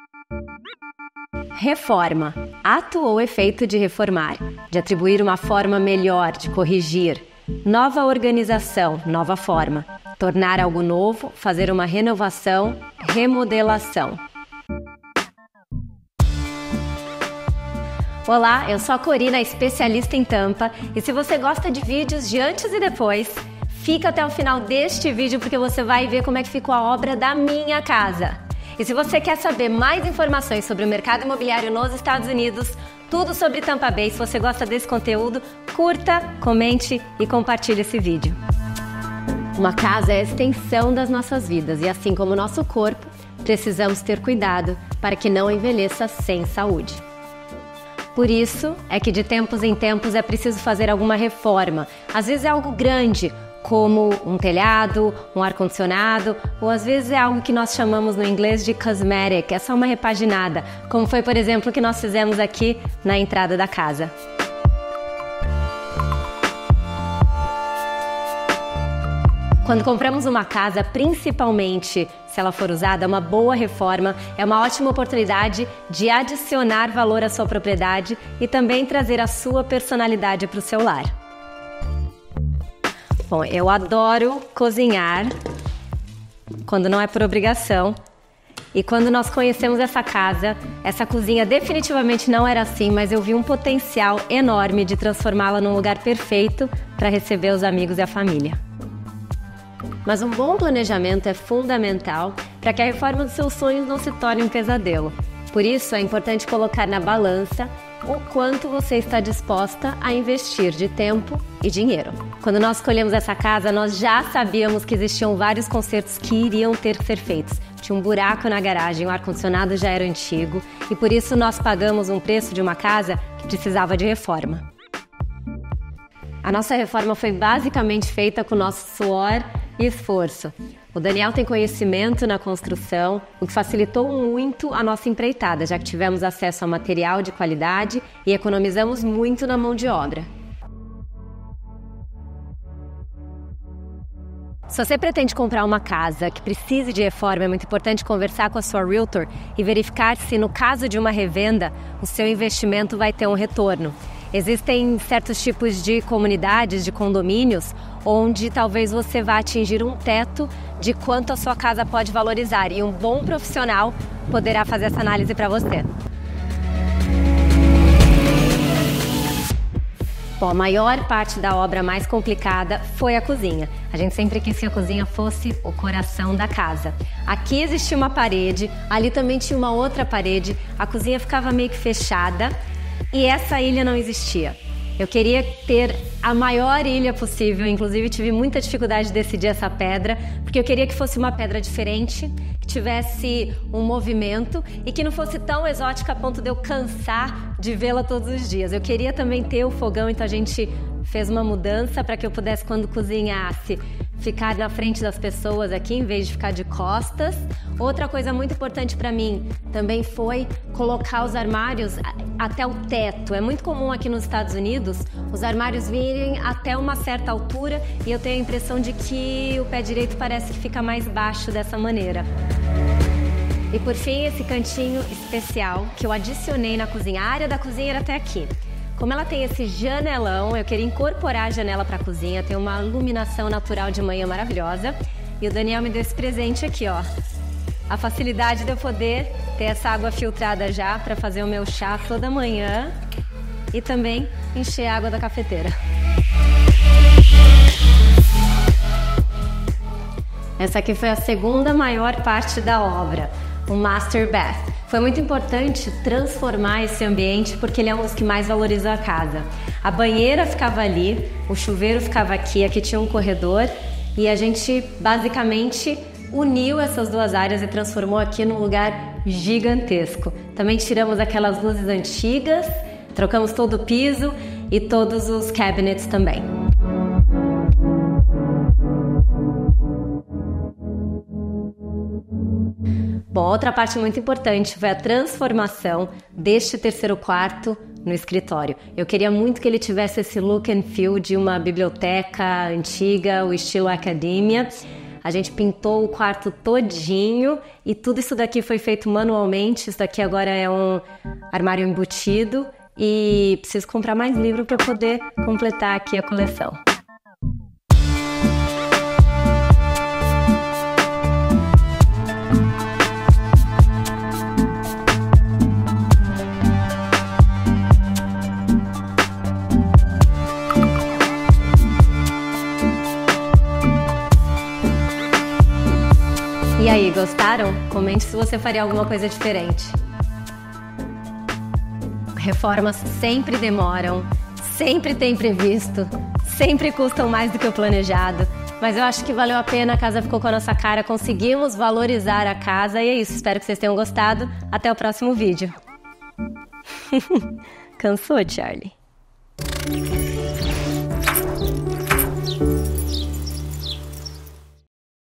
Reforma. Ato ou efeito de reformar, de atribuir uma forma melhor, de corrigir. Nova organização, nova forma. Tornar algo novo, fazer uma renovação, remodelação. Olá, eu sou a Corina, especialista em tampa, e se você gosta de vídeos de antes e depois, fica até o final deste vídeo porque você vai ver como é que ficou a obra da minha casa. E se você quer saber mais informações sobre o mercado imobiliário nos Estados Unidos, tudo sobre Tampa Bay, se você gosta desse conteúdo, curta, comente e compartilhe esse vídeo. Uma casa é a extensão das nossas vidas e assim como o nosso corpo, precisamos ter cuidado para que não envelheça sem saúde. Por isso é que de tempos em tempos é preciso fazer alguma reforma. Às vezes é algo grande, como um telhado, um ar-condicionado, ou às vezes é algo que nós chamamos no inglês de cosmetic, é só uma repaginada, como foi, por exemplo, o que nós fizemos aqui na entrada da casa. Quando compramos uma casa, principalmente se ela for usada, uma boa reforma é uma ótima oportunidade de adicionar valor à sua propriedade e também trazer a sua personalidade para o seu lar. Bom, eu adoro cozinhar quando não é por obrigação. E quando nós conhecemos essa casa, essa cozinha definitivamente não era assim, mas eu vi um potencial enorme de transformá-la num lugar perfeito para receber os amigos e a família. Mas um bom planejamento é fundamental para que a reforma dos seus sonhos não se torne um pesadelo. Por isso, é importante colocar na balança o quanto você está disposta a investir de tempo e dinheiro. Quando nós escolhemos essa casa, nós já sabíamos que existiam vários consertos que iriam ter que ser feitos. Tinha um buraco na garagem, o ar-condicionado já era antigo e por isso nós pagamos um preço de uma casa que precisava de reforma. A nossa reforma foi basicamente feita com o nosso suor e esforço. O Daniel tem conhecimento na construção, o que facilitou muito a nossa empreitada, já que tivemos acesso a material de qualidade e economizamos muito na mão de obra. Se você pretende comprar uma casa que precise de reforma, é muito importante conversar com a sua realtor e verificar se, no caso de uma revenda, o seu investimento vai ter um retorno. Existem certos tipos de comunidades, de condomínios, onde talvez você vá atingir um teto de quanto a sua casa pode valorizar e um bom profissional poderá fazer essa análise para você. Bom, a maior parte da obra mais complicada foi a cozinha. A gente sempre quis que a cozinha fosse o coração da casa. Aqui existia uma parede, ali também tinha uma outra parede, a cozinha ficava meio que fechada. E essa ilha não existia. Eu queria ter a maior ilha possível, inclusive tive muita dificuldade de decidir essa pedra, porque eu queria que fosse uma pedra diferente, que tivesse um movimento e que não fosse tão exótica a ponto de eu cansar de vê-la todos os dias. Eu queria também ter o fogão, então a gente fez uma mudança para que eu pudesse, quando cozinhasse, ficar na frente das pessoas aqui, em vez de ficar de costas. Outra coisa muito importante para mim também foi colocar os armários até o teto. É muito comum aqui nos Estados Unidos os armários virem até uma certa altura e eu tenho a impressão de que o pé direito parece que fica mais baixo dessa maneira. E por fim, esse cantinho especial que eu adicionei na cozinha. A área da cozinha era até aqui. Como ela tem esse janelão, eu queria incorporar a janela para a cozinha, tem uma iluminação natural de manhã maravilhosa. E o Daniel me deu esse presente aqui, ó. A facilidade de eu poder ter essa água filtrada já para fazer o meu chá toda manhã e também encher a água da cafeteira. Essa aqui foi a segunda maior parte da obra, o Master Bath. Foi muito importante transformar esse ambiente porque ele é um dos que mais valorizou a casa. A banheira ficava ali, o chuveiro ficava aqui, aqui tinha um corredor e a gente basicamente uniu essas duas áreas e transformou aqui num lugar gigantesco. Também tiramos aquelas luzes antigas, trocamos todo o piso e todos os cabinets também. Bom, outra parte muito importante foi a transformação deste terceiro quarto no escritório. Eu queria muito que ele tivesse esse look and feel de uma biblioteca antiga, o estilo academia. A gente pintou o quarto todinho e tudo isso daqui foi feito manualmente. Isso daqui agora é um armário embutido e preciso comprar mais livro para poder completar aqui a coleção. E aí, gostaram? Comente se você faria alguma coisa diferente. Reformas sempre demoram, sempre tem imprevisto, sempre custam mais do que o planejado. Mas eu acho que valeu a pena, a casa ficou com a nossa cara, conseguimos valorizar a casa e é isso. Espero que vocês tenham gostado. Até o próximo vídeo. Cansou, Charlie?